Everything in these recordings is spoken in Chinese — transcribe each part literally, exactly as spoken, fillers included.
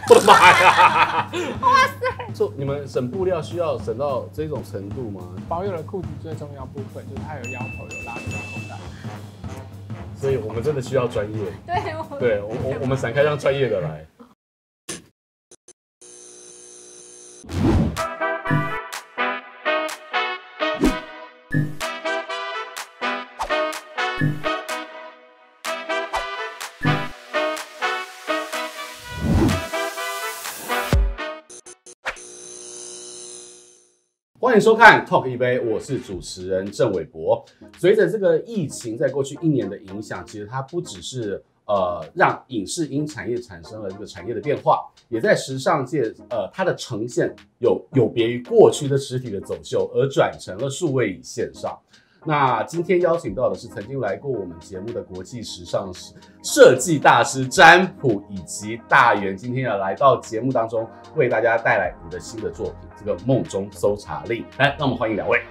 我的妈呀！哇塞！做你们省布料需要省到这种程度吗？ 保有了裤子最重要部分就是它有腰头，有拉链口袋。 所以我们真的需要专业。 对，我对我我我们闪开让专业的来。欢迎收看 Talk 一杯，我是主持人郑伟博。随着这个疫情在过去一年的影响，其实它不只是呃让影视音产业产生了这个产业的变化，也在时尚界呃它的呈现有有别于过去的实体的走秀，而转成了数位与线上。那今天邀请到的是曾经来过我们节目的国际时尚设计大师占卜以及大元，今天要来到节目当中，为大家带来你的新的作品《这个梦中搜查令》。来，让我们欢迎两位。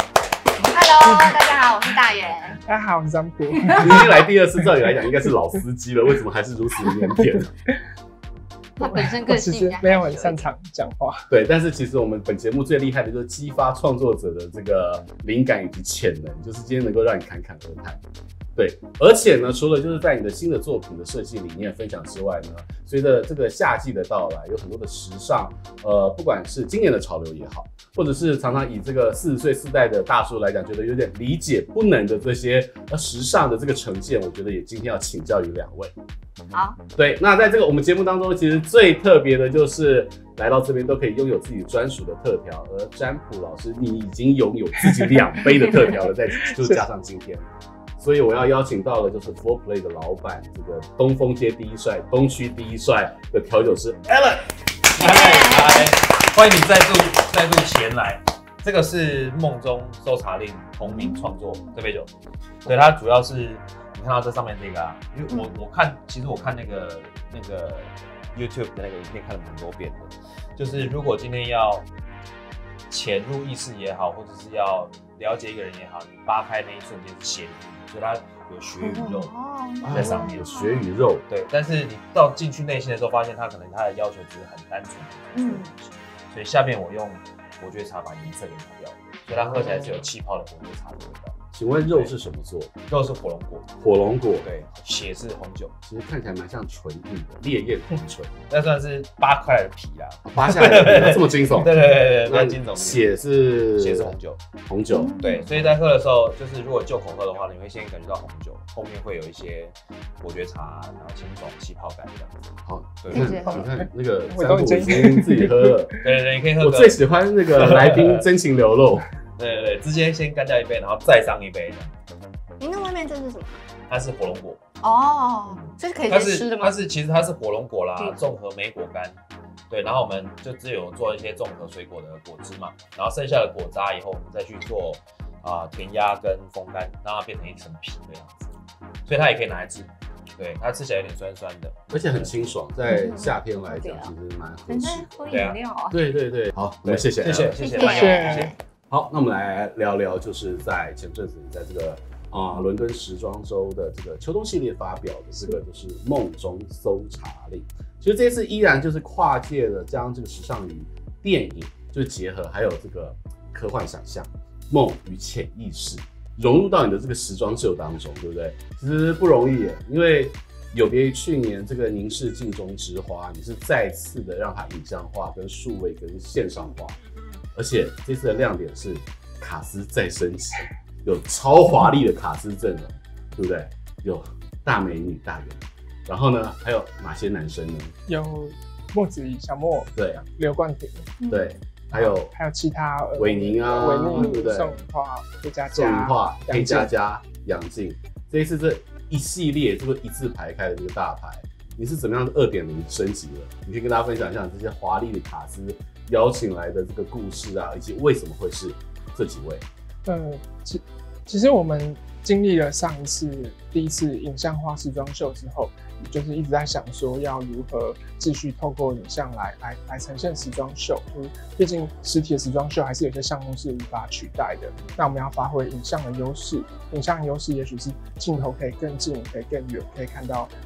Hello， 大家好，我是大元。 大家好，我是占卜。 你已经来第二次，照理来讲应该是老司机了，为什么还是如此腼腆？ 他本身个性其实没有很擅长讲话。 对，但是其实我们本节目最厉害的就是激发创作者的这个灵感以及潜能，就是今天能够让你侃侃而谈。对，而且呢，除了就是在你的新的作品的设计理念分享之外呢，随着这个夏季的到来，有很多的时尚，呃，不管是今年的潮流也好，或者是常常以这个四十岁世代的大叔来讲，觉得有点理解不能的这些呃时尚的这个呈现，我觉得也今天要请教于两位。 好， 对，那在这个我们节目当中，其实最特别的就是来到这边都可以拥有自己专属的特调，而占卜老师你已经拥有自己两杯的特调了，再就是加上今天。所以我要邀请到的就是 Four Play 的老板，这个东风街第一帅、东区第一帅的调酒师 Alan。 嗨嗨，欢迎你再度再度前来。这个是梦中搜查令同名创作这杯酒，对，它主要是你看到这上面这个啊，因为我我看其实我看那个那个 YouTube 的那个影片看了蛮多遍的，就是如果今天要潜入意识也好，或者是要了解一个人也好，你扒开那一瞬间是血与肉，所以它有血与肉在上面， 有血与肉。 对，但是你到进去内心的时候，发现它可能它的要求只是很单纯的东西，所以下面我用伯爵茶把颜色给拿掉，所以它喝起来是有气泡的伯爵茶的味道。 请问肉是什么做的？ 肉是火龙果， 火龙果。 对，血是红酒， 其实看起来蛮像纯饮的烈焰红醇， 那算是扒开来的皮啦， 扒下来的皮，这么惊悚。 对对对对，那惊悚。 血是血是红酒， 红酒。 对，所以在喝的时候，就是如果就口喝的话，你会先感觉到红酒，后面会有一些伯爵茶，然后清爽气泡感这样子。 好， 对， 你看，你看那个占卜已经自己喝了。 对对对，你可以喝。 我最喜欢那个来宾真情流露。 对对对，直接先干掉一杯，然后再上一杯。 您那外面这是什么？ 它是火龙果。 哦，这是可以直接吃的吗？ 它是其实它是火龙果啦，综合莓果干。对，然后我们就只有做一些综合水果的果汁嘛，然后剩下的果渣以后，我们再去做啊、呃、填压跟风干，让它变成一层皮的样子。所以它也可以拿来吃。对，它吃起来有点酸酸的， 而且很清爽，在夏天来讲其实蛮合适。 喝饮料啊。 对对对，好，我们谢谢， 谢谢谢谢谢谢。 好，那我们来聊聊，就是在前阵子你在这个啊、呃、伦敦时装周的这个秋冬系列发表的这个就是梦中搜查令。其实这次依然就是跨界的将这个时尚与电影就是结合，还有这个科幻想象、梦与潜意识融入到你的这个时装秀当中，对不对？其实不容易耶，因为有别于去年这个凝视镜中之花，你是再次的让它影像化、跟数位、跟线上化。而且这次的亮点是卡司再升级，有超华丽的卡司阵容，对不对？有大美女大元，然后呢，还有哪些男生呢？ 有莫子仪、小莫， 对啊， 刘冠廷， 对，还有还有其他韦宁啊， 韦宁、 对不对？ 宋雨化、黑佳佳、 宋雨化、黑佳佳、杨静，这一次这一系列这个一字排开的这个大牌，你是怎么样的二点零升级了？你可以跟大家分享一下这些华丽的卡司邀请来的这个故事啊，以及为什么会是这几位？ 呃，其其实我们经历了上一次第一次影像化时装秀之后，就是一直在想说要如何继续透过影像来来来呈现时装秀。就是毕竟实体的时装秀还是有些项目是无法取代的。那我们要发挥影像的优势，影像的优势也许是镜头可以更近，可以更远，可以看到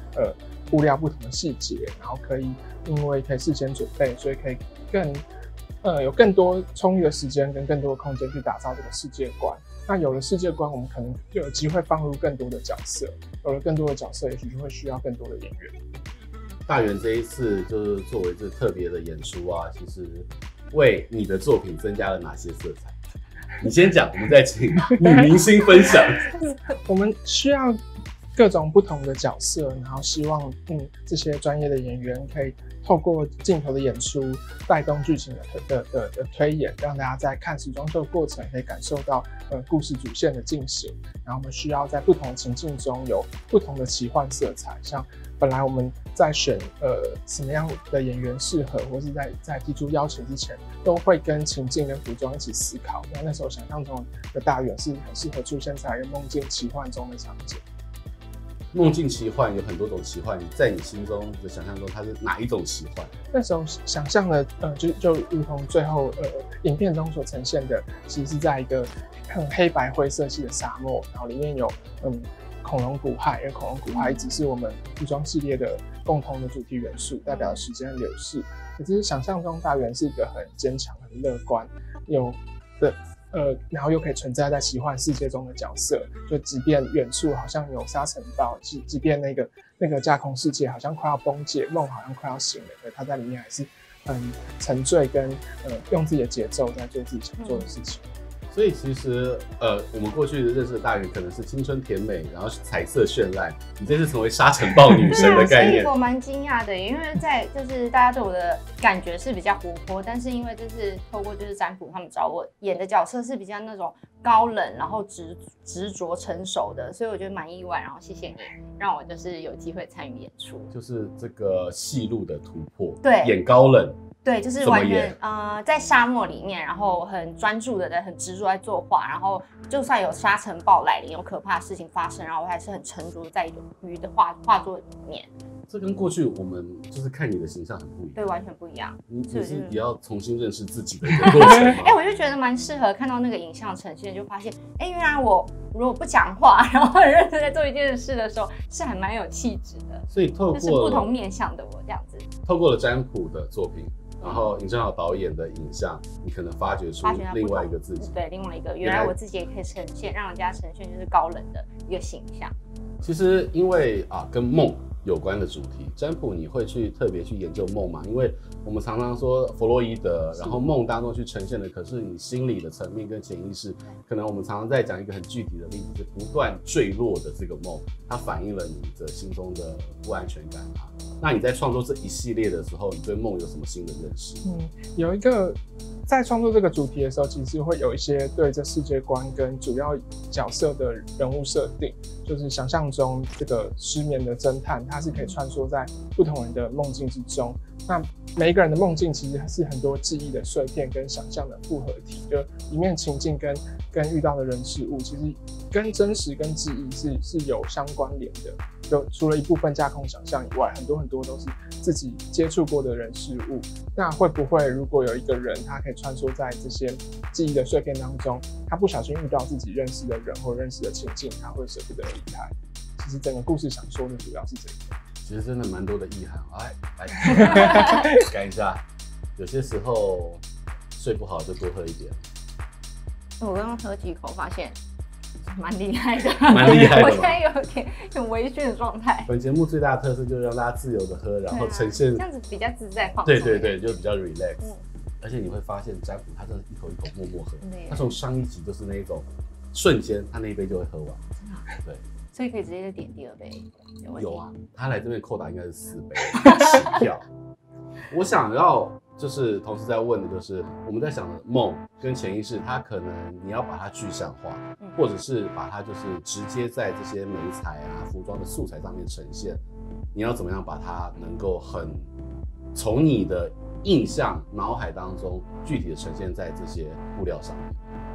呃物料不同的细节，然后可以因为可以事先准备，所以可以更呃有更多充裕的时间跟更多的空间去打造这个世界观。那有了世界观，我们可能就有机会放入更多的角色，有了更多的角色，也许就会需要更多的演员。 大元这一次就是作为这特别的演出啊，其实为你的作品增加了哪些色彩？你先讲，我们再请女明星分享。 我们需要各种不同的角色，然后希望嗯这些专业的演员可以透过镜头的演出，带动剧情的推的的的推演，让大家在看时装秀的过程可以感受到呃故事主线的进行。然后我们需要在不同的情境中有不同的奇幻色彩，像本来我们在选呃什么样的演员适合，或是在在提出邀请之前，都会跟情境跟服装一起思考。那那时候想象中的大元是很适合出现在一个梦境奇幻中的场景。 梦境奇幻有很多种奇幻，在你心中的想象中，它是哪一种奇幻？ 那时候想象的，呃，就就如同最后呃影片中所呈现的，其实是在一个很黑白灰色系的沙漠，然后里面有嗯恐龙骨骸，因为恐龙骨骸一直是我们服装系列的共同的主题元素，代表时间的流逝。可是想象中大元是一个很坚强、很乐观，有的。呃，然后又可以存在在奇幻世界中的角色，就即便远处好像有沙尘暴，即即便那个那个架空世界好像快要崩解，梦好像快要醒了，可他在里面还是很沉醉跟呃用自己的节奏在做自己想做的事情。 所以其实呃，我们过去认识的大元可能是青春甜美，然后彩色绚烂，你这次成为沙尘暴女神的概念。 所以我蛮惊讶的，因为在就是大家对我的感觉是比较活泼，但是因为这次透过就是占卜他们找我演的角色是比较那种高冷，然后执执着成熟的，所以我觉得蛮意外。然后谢谢你让我就是有机会参与演出， 就是这个戏路的突破， 对， 演高冷。 对，就是完全呃在沙漠里面，然后很专注的在很执着在作画，然后就算有沙尘暴来临，有可怕的事情发生，然后我还是很沉着在于的画画作里面。 这跟过去我们就是看你的形象很不一样， 对，完全不一样。 你你是也要重新认识自己的一个过程吗？ 哎、欸，我就觉得蛮适合看到那个影像呈现，就发现，哎、欸，原来我如果不讲话，然后很认真在做一件事的时候，是还蛮有气质的。 所以透过就是不同面向的我这样子， 透过了占卜的作品，然后尹正豪导演的影像，你可能发掘出另外一个自己。 对，另外一个，原来我自己也可以呈现，让人家呈现就是高冷的一个形象。 其实因为啊，跟梦有关的主题，占卜你会去特别去研究梦嘛？因为我们常常说弗洛伊德，然后梦当中去呈现的，可是你心理的层面跟潜意识，可能我们常常在讲一个很具体的例子，是不断坠落的这个梦，它反映了你的心中的不安全感啊。那你在创作这一系列的时候，你对梦有什么新的认识？ 嗯，有一个在创作这个主题的时候，其实会有一些对这世界观跟主要角色的人物设定，就是想象中这个失眠的侦探，他是可以穿梭在不同人的梦境之中。那每一个人的梦境其实是很多记忆的碎片跟想象的复合体，就里面情境跟跟遇到的人事物，其实跟真实跟记忆是是有相关联的。就除了一部分架空想象以外，很多很多都是自己接触过的人事物。那会不会如果有一个人他可以穿梭在这些记忆的碎片当中，他不小心遇到自己认识的人或认识的情境，他会舍不得离开？其实整个故事想说的主要是这个。 其实真的蛮多的意涵，来来改一下。有些时候睡不好就多喝一点。 我刚刚喝几口发现蛮厉害的， 蛮厉害的。 我现在有点有微醺的状态。 本节目最大的特色就是让大家自由的喝，然后呈现、 啊、这样子比较自在放松。 对对对，就比较 relax。 嗯、 而且你会发现占卜他真的一口一口默默喝，他从上一集就是那一种瞬间他那一杯就会喝完。对。 所以可以直接就点第二杯， 有啊，他来这边扣打应该是四杯起跳。我想要就是同时在问的就是，我们在想的梦跟潜意识，它可能你要把它具象化，嗯、或者是把它就是直接在这些媒材啊、服装的素材上面呈现。你要怎么样把它能够很从你的印象脑海当中具体的呈现在这些布料上面？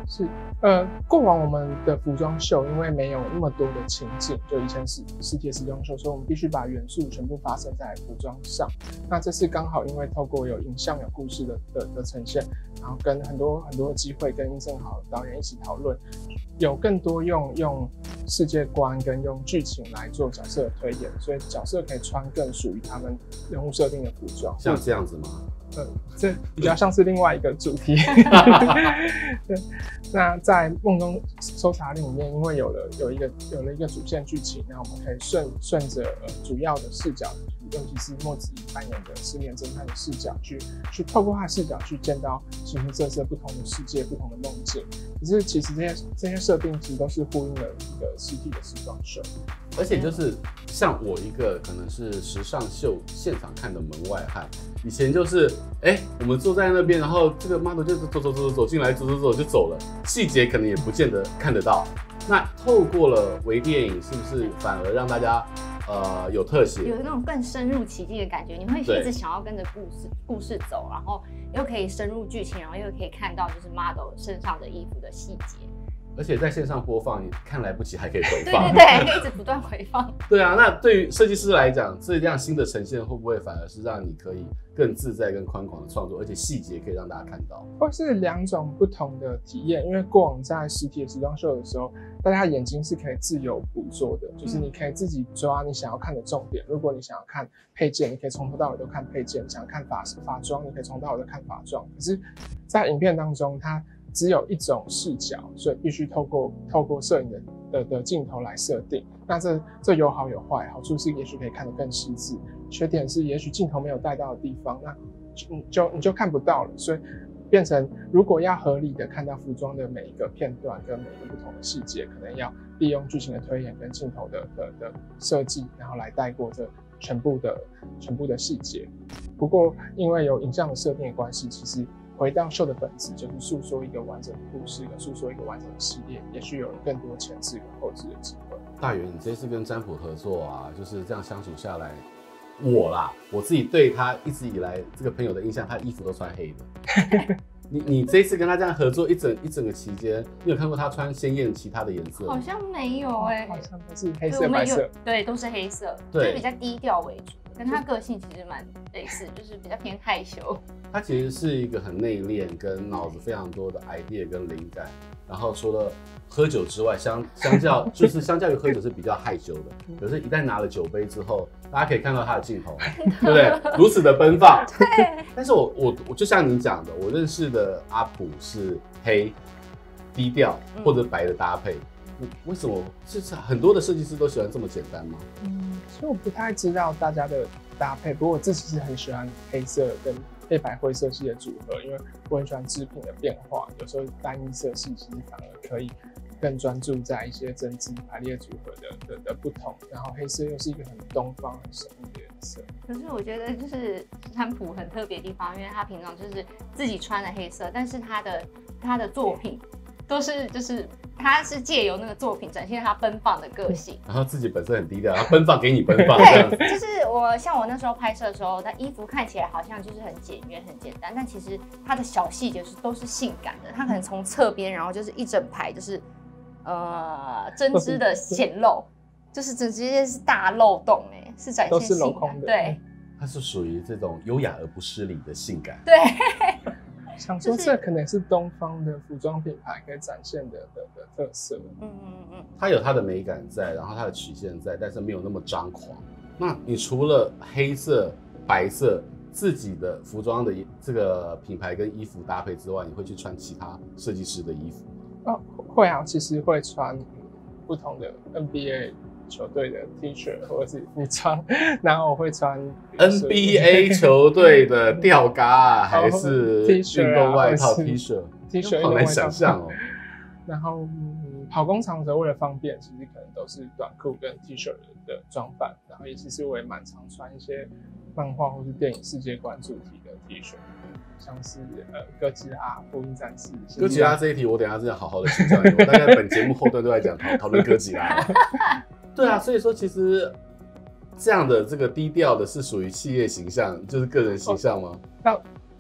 是，呃，过往我们的服装秀因为没有那么多的情境，就以前是实体的时装秀，所以我们必须把元素全部发生在服装上。那这次刚好因为透过有影像、有故事的的的呈现，然后跟很多很多的机会跟殷正豪导演一起讨论，有更多用用世界观跟用剧情来做角色的推演，所以角色可以穿更属于他们人物设定的服装。 像这样子吗？ 呃，这比较像是另外一个主题。对，那在梦中搜查令里面，因为有了有一个有了一个主线剧情，那我们可以顺顺着呃主要的视角，尤其是莫子仪扮演的失眠侦探的视角，去去透过他的视角去见到形形色色不同的世界、不同的梦境。可是其实这些这些设定其实都是呼应了一个实体的时装秀。 而且就是像我一个可能是时尚秀现场看的门外汉，以前就是哎、欸，我们坐在那边，然后这个 model 就走走走走走进来，走走走就走了，细节可能也不见得看得到。那透过了微电影，是不是反而让大家呃有特写， 有那种更深入其境的感觉？你会一直想要跟着故事故事走，然后又可以深入剧情，然后又可以看到就是 model 身上的衣服的细节。 而且在线上播放，你看来不及还可以回放。 对对对，可以一直不断回放。 对啊，那对于设计师来讲，这样新的呈现会不会反而是让你可以更自在、更宽广的创作，而且细节可以让大家看到？ 或是两种不同的体验，因为过往在实体的时装秀的时候，大家眼睛是可以自由捕捉的，就是你可以自己抓你想要看的重点。如果你想要看配件，你可以从头到尾都看配件；想要看法法装，你可以从头到尾都看法装。可是，在影片当中，它只有一种视角，所以必须透过透过摄影的的的镜头来设定。那这这有好有坏，好处是也许可以看得更细致，缺点是也许镜头没有带到的地方，那你就你就看不到了。所以变成如果要合理的看到服装的每一个片段跟每一个不同的细节，可能要利用剧情的推演跟镜头的的的设计，然后来带过这全部的全部的细节。不过因为有影像的设定的关系，其实回到秀的本质，就是诉说一个完整的故事，跟诉说一个完整的系列，也许有了更多前置跟后置的机会。 大元，你这次跟占卜合作啊，就是这样相处下来，我啦，我自己对他一直以来这个朋友的印象，他衣服都穿黑的。你你这一次跟他这样合作一整一整个期间，你有看过他穿鲜艳其他的颜色吗？ 好像没有哎、欸， 好像都是黑色、白色， 对，都是黑色， 对， 就比较低调为主。跟他个性其实蛮类似，就是比较偏害羞。 他其实是一个很内敛，跟脑子非常多的 idea 跟灵感。然后除了喝酒之外，相相较就是相较于喝酒是比较害羞的。可是，一旦拿了酒杯之后，大家可以看到他的镜头，对不对？如此的奔放。 对。 但是我我我就像你讲的，我认识的阿普是黑、低调或者白的搭配。嗯、为什么？是很多的设计师都喜欢这么简单吗？ 嗯，所以我不太知道大家的搭配，不过我自己是很喜欢黑色跟黑白灰色系的组合，因为我很喜欢织品的变化，有时候单一色系其实反而可以更专注在一些针织排列组合的 的, 的不同，然后黑色又是一个很东方、很神秘的颜色。 可是我觉得就是占卜很特别的地方，因为他平常就是自己穿的黑色，但是他的他的作品都是就是他是借由那个作品展现他奔放的个性， 然后自己本身很低调，然后奔放给你奔放这样子。 对，就是我像我那时候拍摄的时候，他衣服看起来好像就是很简约、很简单，但其实它的小细节是都是性感的。他可能从侧边，然后就是一整排就是呃针织的显露，就是直接是大漏洞哎、欸，是展现性感， 都是镂空的。 对， 它是属于这种优雅而不失礼的性感。 对。 想说这可能是东方的服装品牌可以展现的 的, 的特色。 嗯嗯嗯， 它有它的美感在，然后它的曲线在，但是没有那么张狂。那你除了黑色、白色自己的服装的这个品牌跟衣服搭配之外，你会去穿其他设计师的衣服吗？ 哦，会啊，其实会穿不同的 N B A 球队的 T 恤或者是服装，然后我会穿 N B A 球队的吊嘎啊，还是运动外套 T 恤 ？T 恤好难想象哦。 然后、嗯、跑工厂的时候为了方便，其实可能都是短裤跟 T 恤的装扮，然后也其实我也蛮常穿一些漫画或是电影世界观主题的 T 恤。像是呃哥吉拉、福音战士。 哥吉拉这一题，我等一下真的好好的请教你。我大概本节目后段都在讲讨讨论哥吉拉。对啊，所以说其实这样的这个低调的是属于企业形象，就是个人形象吗？ 到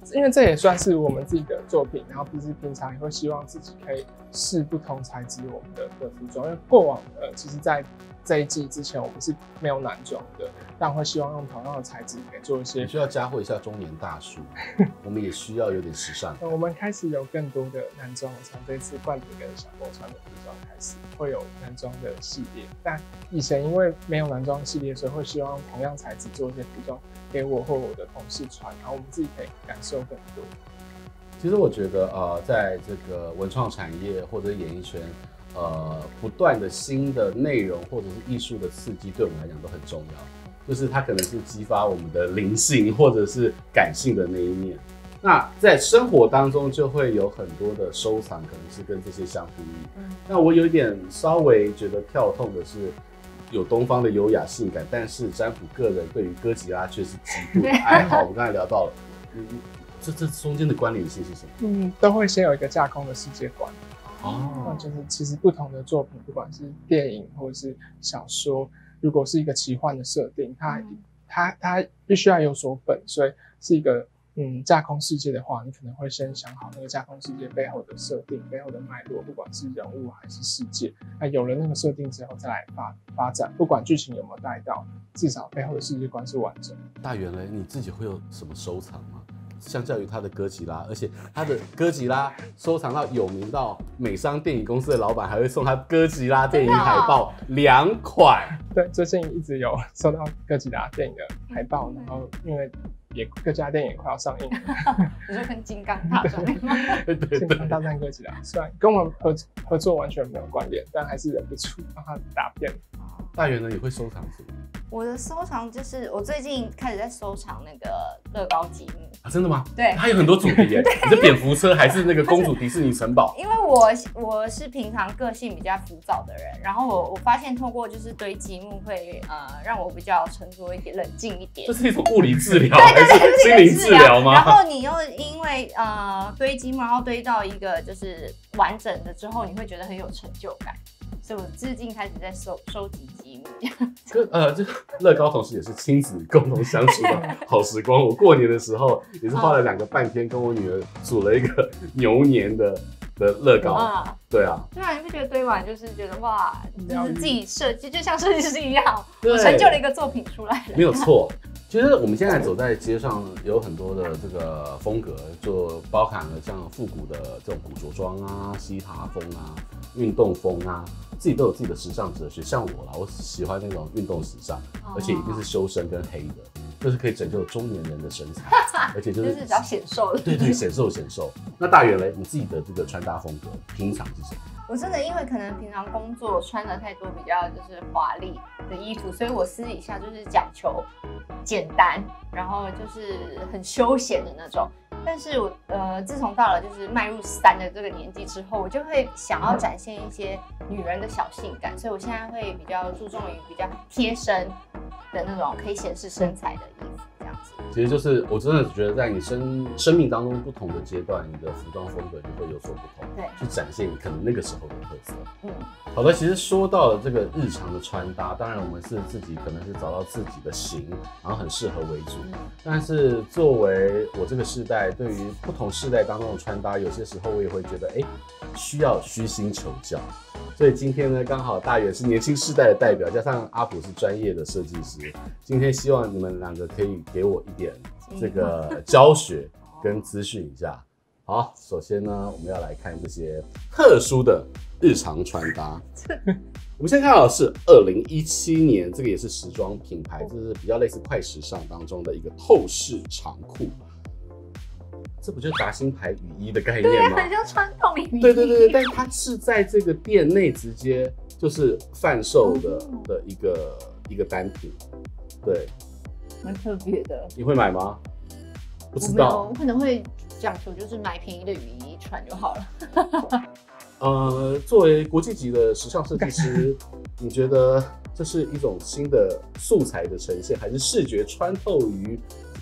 因为这也算是我们自己的作品，然后平时平常也会希望自己可以试不同材质我们的的服装，因为过往呃，其实在这一季之前我们是没有男装的，但会希望用同样的材质给做一些。 你需要加惠一下中年大叔，我们也需要有点时尚。 我们开始有更多的男装，从这次冠廷跟小波穿的服装开始会有男装的系列，但以前因为没有男装系列，所以会希望用同样材质做一些服装给我或我的同事穿，然后我们自己可以感受更多。 其实我觉得，呃，在这个文创产业或者演艺圈，呃，不断的新的内容或者是艺术的刺激，对我们来讲都很重要。就是它可能是激发我们的灵性或者是感性的那一面。那在生活当中就会有很多的收藏，可能是跟这些相呼应。嗯，那我有一点稍微觉得跳痛的是，有东方的优雅性感，但是占卜个人对于哥吉拉却是极度的爱好。我们刚才聊到了，嗯，这这中间的关联性是什么？ 嗯，都会先有一个架空的世界观。 哦， 那就是其实不同的作品，不管是电影或者是小说，如果是一个奇幻的设定，它、嗯、它它必须要有所本，所以是一个嗯架空世界的话，你可能会先想好那个架空世界背后的设定、背后的脉络，不管是人物还是世界。那有了那个设定之后，再来发发展，不管剧情有没有带到，至少背后的世界观是完整的。 大元嘞，你自己会有什么收藏吗？相较于他的哥吉拉，而且他的哥吉拉收藏到有名到美商电影公司的老板还会送他哥吉拉电影海报两款。 对，最近一直有收到哥吉拉电影的海报，然后因为也哥吉拉电影也快要上映了， 你说跟金刚大战吗？ 对对金刚大战哥吉拉，虽然跟我们合合作完全没有关联，但还是忍不住帮他打片。 大元呢，你会收藏什么？ 我的收藏就是我最近开始在收藏那个乐高积木啊，真的吗？ 对， 它有很多主题耶。你是蝙蝠车还是那个公主迪士尼城堡？ 因为我我是平常个性比较浮躁的人，然后我我发现透过就是堆积木会呃让我比较沉着一点、冷静一点。 这是一种物理治疗还是心灵治疗吗？ 然后你又因为呃堆积木，然后堆到一个就是完整的之后，你会觉得很有成就感。所以我最近开始在收收集积木， 跟呃，这乐高同时也是亲子共同相处的好时光。我过年的时候也是花了两个半天，跟我女儿组了一个牛年的的乐高。啊对啊， 对啊，你不觉得堆完就是觉得哇，就是自己设计，就像设计师一样，我成就了一个作品出来了。 没有错。其实我们现在走在街上，有很多的这个风格，就包含了像复古的这种古着装啊、嘻哈风啊、运动风啊，自己都有自己的时尚哲学。像我啦，我喜欢那种运动时尚，而且一定是修身跟黑的，就是可以拯救中年人的身材，而且就是就是比较显瘦的。 对对，显瘦显瘦。那大元嘞，你自己的这个穿搭风格平常是什么？ 我真的因为可能平常工作穿的太多比较就是华丽的衣服，所以我私底下就是讲求简单，然后就是很休闲的那种。但是我呃，自从到了就是迈入三的这个年纪之后，我就会想要展现一些女人的小性感，所以我现在会比较注重于比较贴身的那种可以显示身材的衣服。 其实就是我真的觉得，在你生生命当中不同的阶段，你的服装风格就会有所不同， 对， 去展现你可能那个时候的特色。 嗯， 好的，其实说到了这个日常的穿搭，当然我们是自己可能是找到自己的型，然后很适合为主。嗯、但是作为我这个世代，对于不同世代当中的穿搭，有些时候我也会觉得，哎，需要虚心求教。所以今天呢，刚好大元是年轻世代的代表，加上阿普是专业的设计师。今天希望你们两个可以给我一点这个教学跟资讯一下。好，首先呢，我们要来看这些特殊的日常穿搭。我们先看到的是二零一七年，这个也是时装品牌，这是比较类似快时尚当中的一个透视长裤。这不就是达新牌雨衣的概念吗？ 对，很像传统雨衣。 对对对对，但是它是在这个店内直接就是贩售的、嗯、的一个一个单品，对， 蛮特别的。 你会买吗？不知道， 我, 我可能会讲求就是买便宜的雨衣穿就好了。 呃，作为国际级的时尚设计师，你觉得这是一种新的素材的呈现，还是视觉穿透于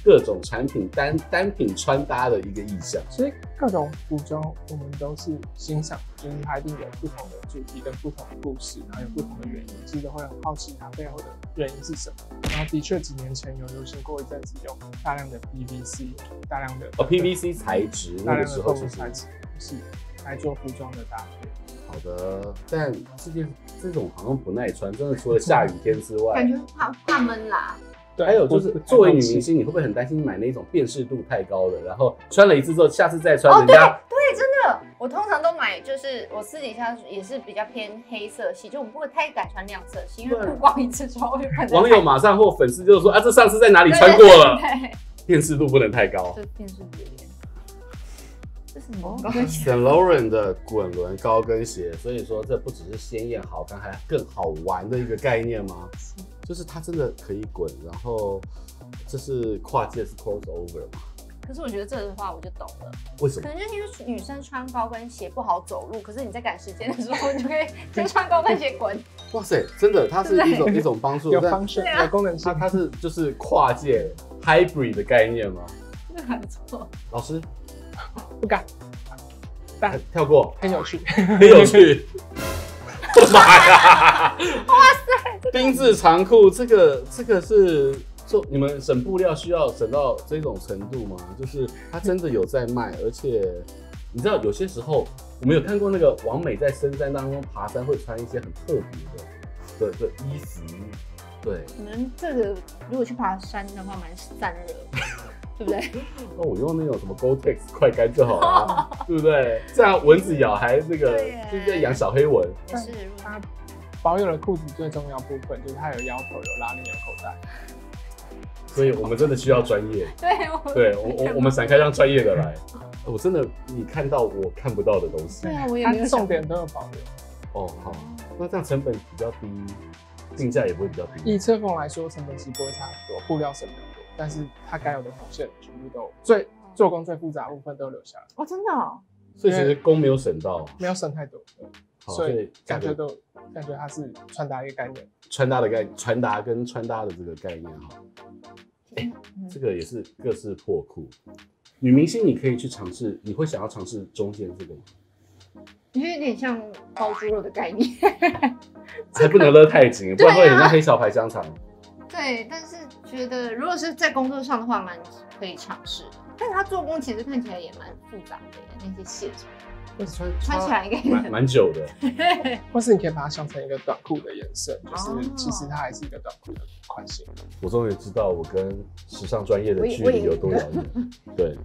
各种产品单单品穿搭的一个意象。 所以各种服装我们都是欣赏，就是它一定有不同的主题跟不同的故事，然后有不同的原因，其实都会很好奇它背后的原因是什么。然后的确几年前有流行过一阵子用大量的 P V C， 大量的哦 P V C 材质， 大量的那个时候其实材质是来做服装的搭配。 好的，但这件这种好像不耐穿，真的除了下雨天之外， 感觉怕怕闷啦。 对， 还有就是作为女明星，你会不会很担心买那种辨识度太高的，然后穿了一次之后，下次再穿， 哦，对人家对，真的，我通常都买，就是我私底下也是比较偏黑色系，就我不会太敢穿亮色系，因为曝光一次之后就可能网友马上或粉丝就说啊，这上次在哪里穿过了， 对对对， 辨识度不能太高。 这辨识度有点。这是什么？ Saint Laurent 的滚轮高跟鞋，所以说这不只是鲜艳好看，还更好玩的一个概念吗？就是它真的可以滚，然后这是跨界是 crossover 嘛？ 可是我觉得这个的话我就懂了， 为什么？ 可能就是因为女生穿高跟鞋不好走路，可是你在赶时间的时候，你就可以先穿高跟鞋滚。 哇塞，真的，它是一种一种帮助， 有但 function， 啊有功能性它。它是就是跨界 hybrid 的概念吗？ 这个还不错。 老师不敢，但跳过， 很有趣。 很有趣。我的妈呀！哇塞，丁字长裤，这个这个是做你们省布料需要省到这种程度吗？就是它真的有在卖，而且你知道有些时候我们有看过那个王美在深山当中爬山会穿一些很特别的的的衣服，对。 可能这个如果去爬山的话，蛮散热，对不对？ 那我用那种什么 Gore-Tex 快干就好了，对不对？这样蚊子咬还这个对耶就是在养小黑蚊。 也是， 它保有了裤子最重要部分，就是它有腰头、有拉链、有口袋。 所以我们真的需要专业。 对，我对我我我们闪开让专业的来。我真的你看到我看不到的东西。 对啊，我也它没有想重点都有保留。 哦，好，那这样成本比较低，定价也不会比较低。 以侧缝来说，成本其实不会差很多，布料省比较多，但是它该有的缝线全部都最做工最复杂的部分都留下来， 哦，真的哦。 所以其实工没有省到， 没有省太多， 好所以价格感觉都感觉它是穿搭一个概念。 穿搭的概传达跟穿搭的这个概念哈。哎、 嗯这个也是各式破裤。女明星你可以去尝试，你会想要尝试中间这个吗？ 因为有点像包猪肉的概念。 还不能勒太紧，不然会很像黑小排香肠。 对，但是觉得如果是在工作上的话，蛮可以尝试的。但是它做工其实看起来也蛮复杂的耶，那些线什么的穿穿起来应该蛮蛮久的。 或是你可以把它想成一个短裤的延伸，就是哦其实它还是一个短裤的款型。 我终于知道我跟时尚专业的距离有多遥远。对，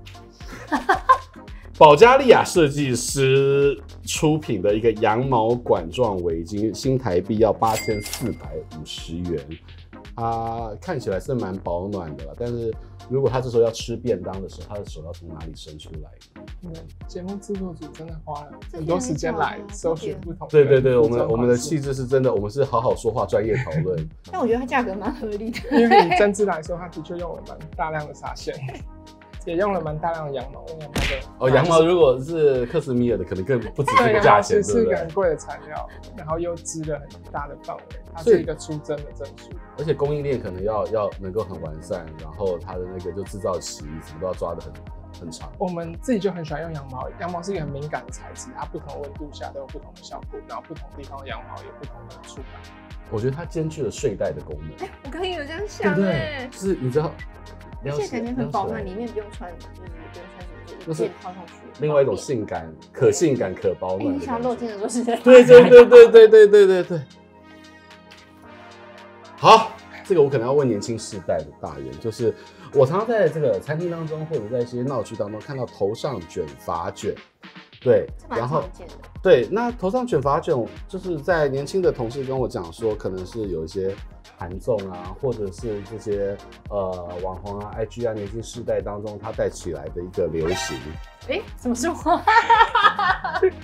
保加利亚设计师出品的一个羊毛管状围巾，新台币要八千四百五十元。它看起来是蛮保暖的啦，但是如果他这时候要吃便当的时候，他的手要从哪里伸出来呢？ 嗯，节目制作组真的花了这很多时间来挺好的搜寻不同的对对对，我服装们我们的款式气质是真的，我们是好好说话，专业讨论。 但我觉得它价格蛮合理的。 因为以针织来说，它的确用了蛮大量的纱线，也用了蛮大量的羊毛。羊毛的哦，羊毛如果是克什米尔的，可能更不止这对，羊毛个价钱， 是对不对是一个很？贵的材料，然后又织了很大的范围，它所以是一个出针的证书。 而且供应链可能要要能够很完善，然后它的那个就制造期什么都要抓得很很长。 我们自己就很喜欢用羊毛，羊毛是一个很敏感的材质，它不同温度下都有不同的效果，然后不同地方的羊毛有不同的触感。 我觉得它兼具了睡袋的功能， 我刚刚有这样对想不对哎？， 就是你知道， 而且感觉很保暖， 撩起来里面不用穿，就是不用穿什么，就就是一件套上去。 另外一种性感，可性感可保哎， 暖你想的感觉。 露肩的时候是？ 对对对对对对对对对。好，这个我可能要问年轻世代的大人，就是我常常在这个餐厅当中，或者在一些闹区当中看到头上卷发卷，对， 这蛮然后常见的。 对，那头上卷发卷，就是在年轻的同事跟我讲说，可能是有一些韩综啊，或者是这些呃网红啊、I G 啊，年轻世代当中他带起来的一个流行。 哎，怎么说？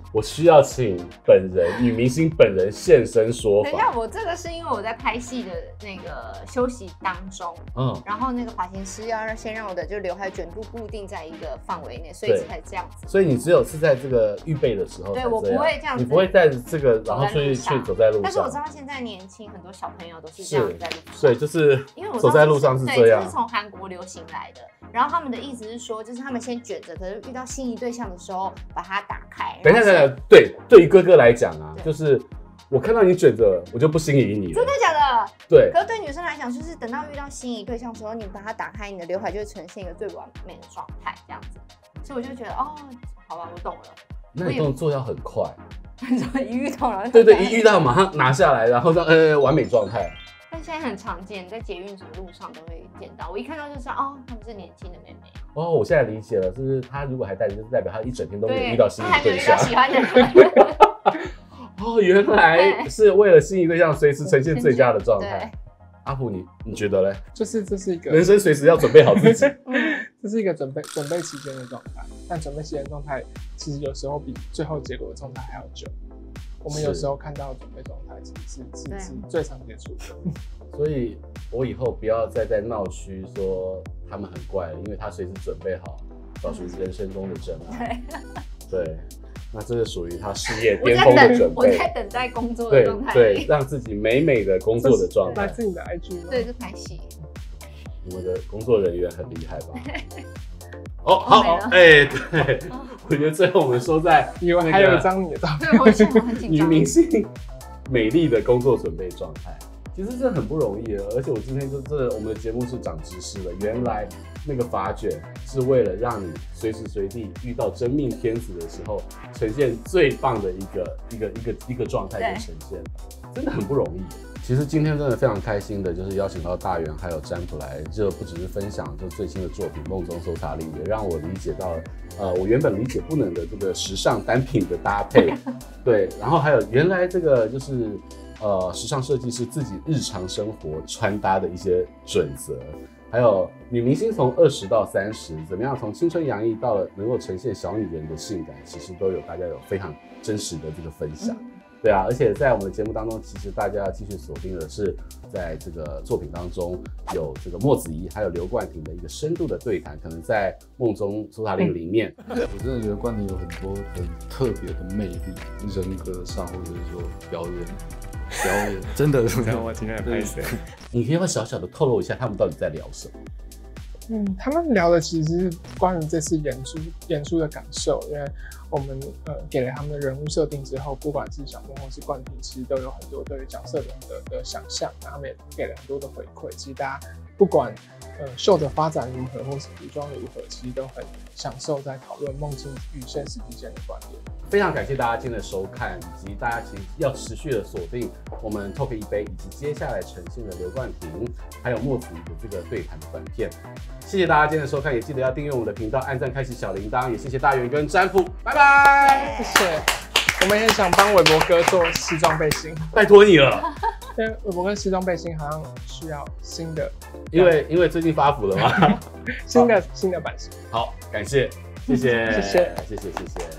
我需要请本人女明星本人现身说等一下， 法。 我这个是因为我在拍戏的那个休息当中， 嗯， 然后那个发型师要让先让我的就刘海卷度固定在一个范围内，所以才这样子。 所以你只有是在这个预备的时候才这样， 对我不会这样子， 你不会在这个然后出去去走在路上。 但是我知道现在年轻很多小朋友都是这样在路上， 对，就是因为我走在路上是这样， 对，就是从韩国流行来的。然后他们的意思是说，就是他们先卷着，可是遇到心仪对象的时候把它打开。 等一下，等一下，对，对于哥哥来讲啊，就是我看到你卷着，我就不心仪你了。 真的假的？ 对。 可是对女生来讲，就是等到遇到心仪对象的时候，你把它打开，你的刘海就会呈现一个最完美的状态，这样子。所以我就觉得，哦，好吧，我懂了。 那你动作要很快。 你说一遇到，然后对对，一遇到马上拿下来，然后让呃完美状态。 但现在很常见，在捷运什么路上都会见到。我一看到就知道，哦，他们是年轻的妹妹。 哦，我现在理解了，就是他如果还戴着，就是代表他一整天都没有遇到心仪对象， 还没有遇到喜欢的人。 哦，原来是为了心仪对象随时呈现最佳的状态。阿普，你你觉得嘞？ 就是这是一个人生随时要准备好自己， 这是一个准备准备期间的状态。但准备期间的状态其实有时候比最后结果的状态还要久。我们有时候看到的准备状态其实是是是最常接触的。 所以我以后不要再在闹区说他们很怪了，因为他随时准备好，找出人生中的真爱。对，那这是属于他事业巅峰的准备。 我在等待工作的状态。 对对，让自己美美的工作的状态。 来自你的 I G 吗？ 对，就拍戏。 我们的工作人员很厉害吧？哦，好，哎，对，我觉得最后我们说在， 以为还有一张你的照片， 对，我现在很紧张。 女明星美丽的工作准备状态，其实这很不容易的。而且我今天就这我们的节目是长知识了，原来那个发卷是为了让你随时随地遇到真命天子的时候，呈现最棒的一个一个一个一个状态跟呈现，真的很不容易。其实今天真的非常开心的，就是邀请到大元还有占卜来，就不只是分享就最新的作品《梦中搜查令》，也让我理解到，呃，我原本理解不能的这个时尚单品的搭配，对，然后还有原来这个就是呃时尚设计师自己日常生活穿搭的一些准则，还有女明星从二十到三十怎么样从青春洋溢到了能够呈现小女人的性感，其实都有大家有非常真实的这个分享。对啊，而且在我们的节目当中，其实大家要继续锁定的是，在这个作品当中有这个莫子仪还有刘冠廷的一个深度的对谈，可能在《梦中搜查令》里面， 我真的觉得冠廷有很多很特别的魅力，人格上或者是说表演，表演真的。 这样我今天来拍谁？ 你可以要小小的透露一下他们到底在聊什么？ 嗯，他们聊的其实是关于这次演出演出的感受，因为我们呃给了他们的人物设定之后，不管是小梦或是冠廷，其实都有很多对于角色的的的想象，然后他们也给了很多的回馈。其实大家不管呃秀的发展如何，或是服装如何，其实都很享受在讨论梦境与现实之间的关联。 非常感谢大家今天的收看，以及大家其实要持续的锁定我们 Talk 一杯，以及接下来呈现的刘冠廷还有莫子仪的这个对谈的短片。谢谢大家今天的收看，也记得要订阅我们的频道，按赞开启小铃铛，也谢谢大元跟占卜，拜拜。 谢谢。我们也想帮韦伯哥做西装背心， 拜托你了。 因为韦伯哥西装背心好像需要新的， 因为因为最近发福了嘛， 新的新的版型。 好，感谢，谢谢， 谢谢， 谢谢，谢谢。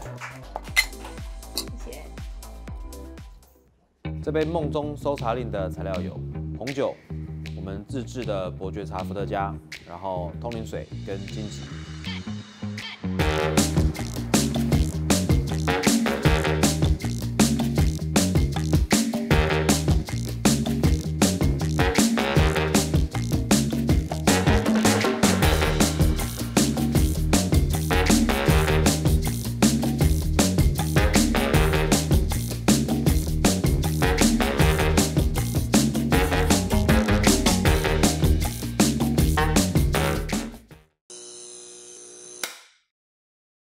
谢谢。 这杯梦中搜查令的材料有红酒，我们自制的伯爵茶伏特加，然后通灵水跟金桔。